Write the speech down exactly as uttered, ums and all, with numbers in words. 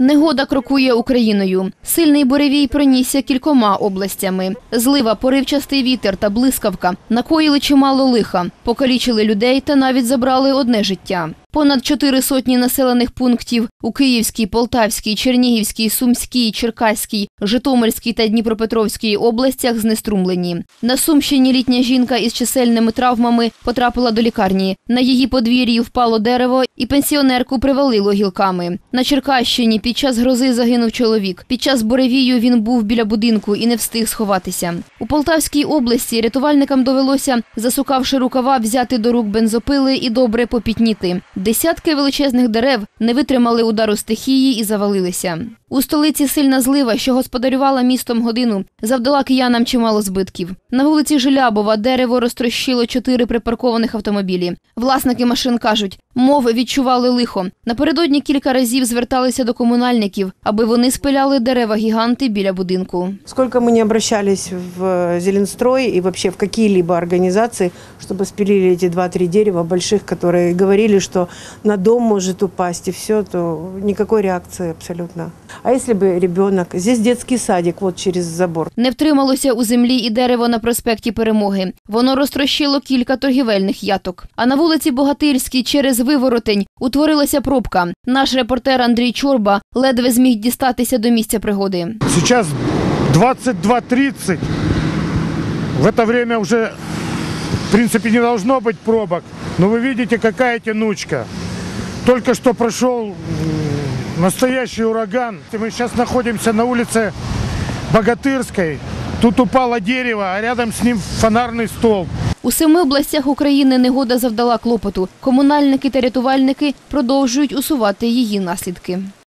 Негода крокує Україною. Сильний буревій пронісся кількома областями. Злива, поривчастий вітер та блискавка накоїли чимало лиха, покалічили людей та навіть забрали одне життя. Понад чотири сотні населених пунктів у Київській, Полтавській, Чернігівській, Сумській, Черкаській, Житомирській та Дніпропетровській областях знеструмлені. На Сумщині літня жінка із чисельними травмами потрапила до лікарні. На її подвір'ї впало дерево і пенсіонерку привалило гілками. На Черкащині під час грози загинув чоловік. Під час буревію він був біля будинку і не встиг сховатися. У Полтавській області рятувальникам довелося, засукавши рукава, взяти до рук бензопили і добре попітніти. Десятки величезних дерев не витримали удару стихії і завалилися. У столиці сильна злива, що господарювала містом годину, завдала киянам чимало збитків. На вулиці Желябова дерево розтрощило чотири припаркованих автомобілі. Власники машин кажуть, мов відчували лихо. Напередодні кілька разів зверталися до комунальників, аби вони спиляли дерева-гіганти біля будинку. Сколько мы не обращались в Зеленстрой и вообще в какие-либо организации, чтобы спилили эти два-три дерева больших, которые говорили, что на дом может упасть и все, то никакой реакции абсолютно. А если бы ребенок? Здесь детский садик, вот через забор. Не втрималося у землі і дерево на проспекті Перемоги. Воно розтрощило кілька торгівельних яток. А на вулиці Богатирській через Виворотень утворилася пробка. Наш репортер Андрій Чорба ледве зміг дістатися до місця пригоди. Сейчас двадцать два тридцать. В это время уже, в принципе, не должно быть пробок. Но вы видите, какая тянучка. Только что прошел настоящий ураган. Мы сейчас находимся на улице Богатырской. Тут упало дерево, а рядом с ним фонарный столб. У семи областях України негода завдала клопоту. Комунальники та рятувальники продовжують усувати її наслідки.